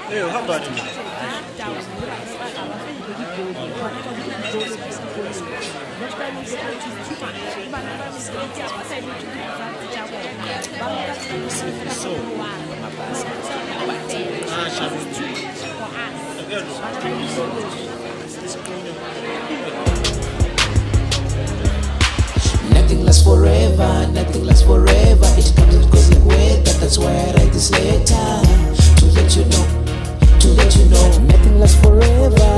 how about you? Nothing lasts forever, nothing lasts forever. It comes and goes like weather. That's why I write this letter to let you know, to let you know. Nothing lasts forever,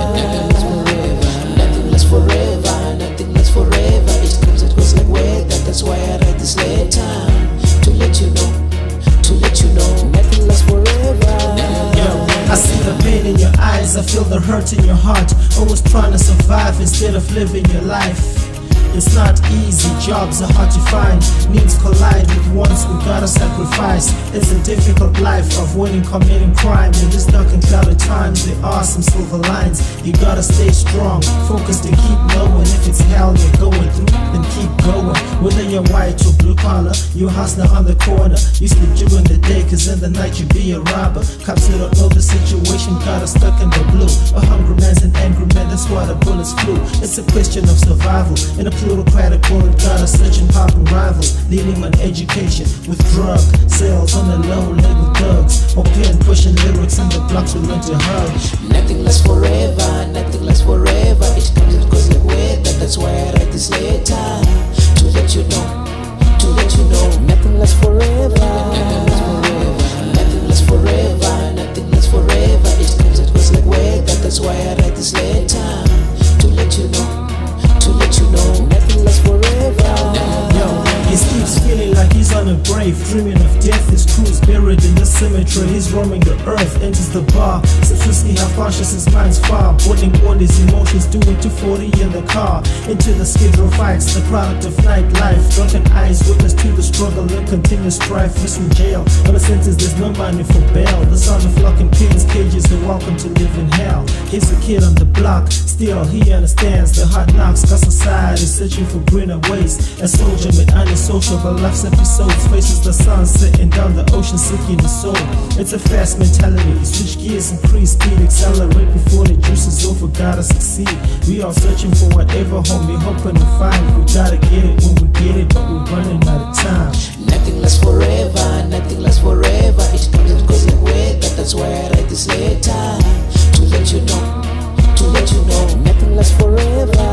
nothing lasts forever, nothing lasts forever. It comes and goes like weather. That's why I write this letter to let you know, to let you know. Nothing lasts forever. I see the pain in your eyes, I feel the hurt in your heart. Always trying to survive instead of living your life. It's not easy, jobs are hard to find. Needs collide with wants, we gotta sacrifice. It's a difficult life, avoiding committing crime. In this dark and cloudy times, there are some silver lines. You gotta stay strong, focused and keep knowing. If it's hell you're going through, then keep going. Whether you're white or blue collar, you hustler on the corner. You sleep during the day, cause in the night you be a robber. Cops that don't know the situation, got us stuck in the blue. A hungry man's an angry man, that's why the bullets flew. It's a question of survival in a plutocratic world, got us searching popping rivals, leading on education with drug sales on the low level thugs, or pen pushing lyrics in the blocks we learn to hug. Nothing lasts forever, nothing lasts forever. It comes and goes like weather. That's why I write this letter to let you know, to let you know. Nothing lasts forever, nothing lasts forever, nothing lasts forever. It comes and goes like weather. That's why I write this letter to let you know, to let you know. Nothing lasts forever. Yo, he sleeps feeling like he's on a grave, dreaming of death. His crew's buried in the cemetery. He's roaming the earth, enters the bar. Subconsciously half conscious, his mind's far. Boiling all his emotions, doing 240 in the car. Into the schedule fights, the product of nightlife. Drunken eyes, witness to the struggle and continuous strife. He's in jail, on a sentence there's no money for bail. The sound of locking pins, cages, they're welcome to live in hell. He's a kid on the block, still he understands the hard knocks. Cause society is searching for greener ways. A soldier made antisocial, but life's episodes. Faces the sun setting down the ocean, seeking the soul. It's a fast mentality, switch gears, increase speed, accelerate before the juice is over, gotta succeed. We are searching for whatever, homie, hoping to find. We gotta get it when we get it, but we're running out of time. Nothing lasts forever, nothing lasts forever. It comes and goes like weather. That's why I write this letter to let you know, to let you know. Nothing lasts forever,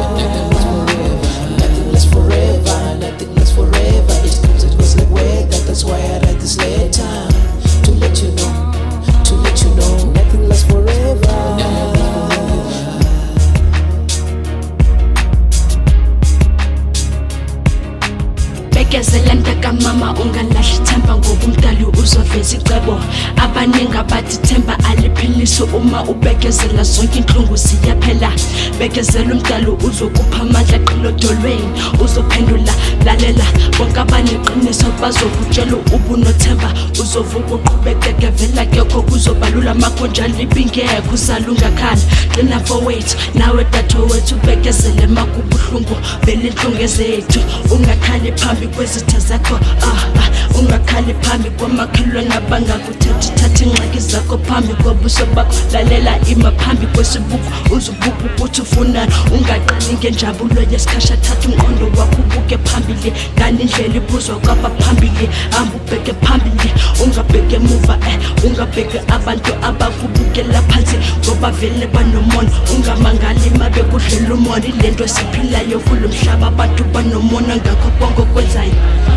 nothing lasts forever, nothing lasts forever. It comes and goes like weather. That's why I write this letter to let you know, to let you know. Nothing lasts forever. Bekezela ntaka mama ungalahli themba ngoba umdali uzoveza icebo. Abaningi abathi themba aliphilisi uma ubekezela zonke inhlungu ziyaphela. Bekezela umdali uzokupha amandla qilodolweni uzophendula lalela bonke abaneqiniso bazokutshela ubunothemba uzovuka uqhubekeke vela kekho kuzobalula makonjani ibingekho usalunga khanda qina forward nawe dadewethu bekezele makubuhlungu vele inhlungu ezethu ungakhali phambi kwezitha zakho ungakhali phambi kwamakhelwane abangakuthethi thatha ingxaki zakho phambi kobuso bakho lalela ima phambi kwesibuko uzubuka ukuthi ufunani ungaqali ngenjabulo yesikhasha thatha umqondo wakho ubuke phambili ngani indlela ibuzwa kwaba phambili hamba ubheke phambili ungabheke emuva ungabheke abantu abakubukela phansi ngoba vele banomona ungamangali mabe kudlela umona ilento esiphilayo kulo mhlaba abantu banomona ngakho konke okwenzayo